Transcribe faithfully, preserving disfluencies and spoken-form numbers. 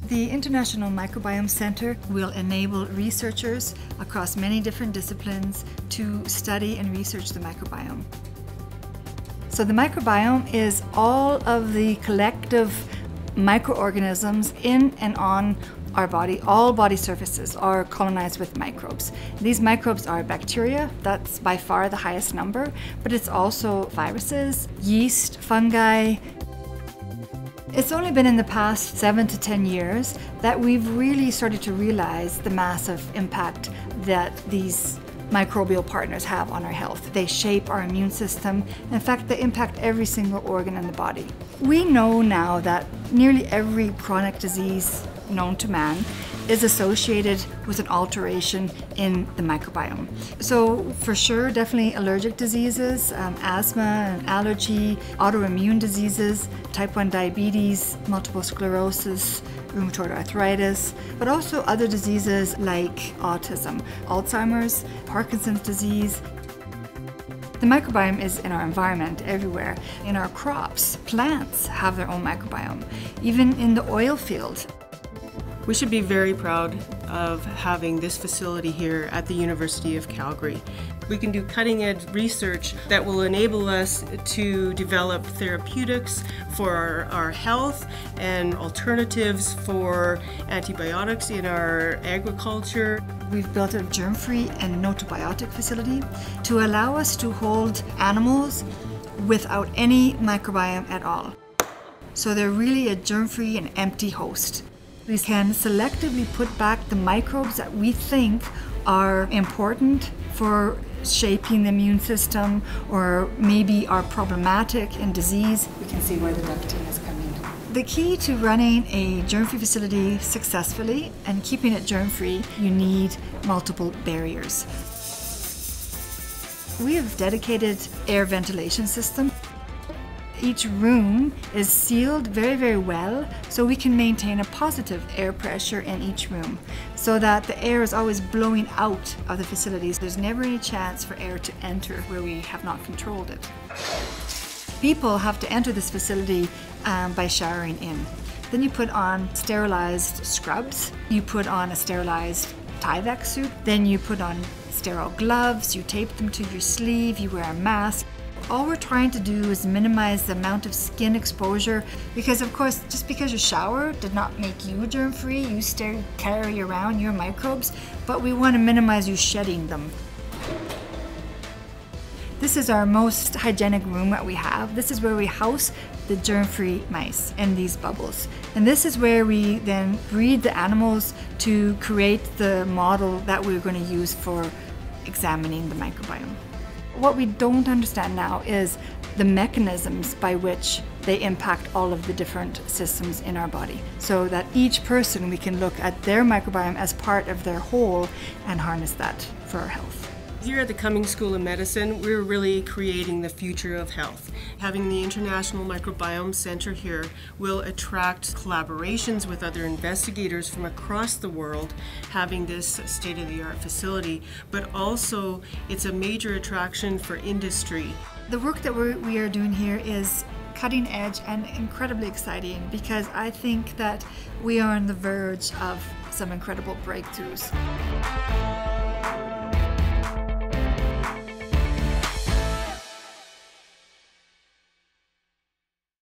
The International Microbiome Centre will enable researchers across many different disciplines to study and research the microbiome. So the microbiome is all of the collective microorganisms in and on our body. All body surfaces are colonized with microbes. These microbes are bacteria, that's by far the highest number, but it's also viruses, yeast, fungi. It's only been in the past seven to ten years that we've really started to realize the massive impact that these microbial partners have on our health. They shape our immune system. In fact, they impact every single organ in the body. We know now that nearly every chronic disease known to man is associated with an alteration in the microbiome. So for sure, definitely allergic diseases, um, asthma and allergy, autoimmune diseases, type one diabetes, multiple sclerosis, rheumatoid arthritis, but also other diseases like autism, Alzheimer's, Parkinson's disease. The microbiome is in our environment everywhere. In our crops, plants have their own microbiome, even in the oil field. We should be very proud of having this facility here at the University of Calgary. We can do cutting-edge research that will enable us to develop therapeutics for our, our health and alternatives for antibiotics in our agriculture. We've built a germ-free and no-tobiotic facility to allow us to hold animals without any microbiome at all. So they're really a germ-free and empty host. We can selectively put back the microbes that we think are important for shaping the immune system or maybe are problematic in disease. We can see where the ducting is coming. The key to running a germ-free facility successfully and keeping it germ-free, you need multiple barriers. We have dedicated air ventilation system. Each room is sealed very, very well, so we can maintain a positive air pressure in each room so that the air is always blowing out of the facilities. There's never any chance for air to enter where we have not controlled it. People have to enter this facility um, by showering in. Then you put on sterilized scrubs, you put on a sterilized Tyvek suit, then you put on sterile gloves, you tape them to your sleeve, you wear a mask. All we're trying to do is minimize the amount of skin exposure because, of course, just because you shower did not make you germ-free. You still carry around your microbes, but we want to minimize you shedding them. This is our most hygienic room that we have. This is where we house the germ-free mice in these bubbles. And this is where we then breed the animals to create the model that we're going to use for examining the microbiome. What we don't understand now is the mechanisms by which they impact all of the different systems in our body, so that each person, we can look at their microbiome as part of their whole and harness that for our health. Here at the Cummings School of Medicine, we're really creating the future of health. Having the International Microbiome Centre here will attract collaborations with other investigators from across the world, having this state-of-the-art facility, but also it's a major attraction for industry. The work that we're, we are doing here is cutting edge and incredibly exciting because I think that we are on the verge of some incredible breakthroughs.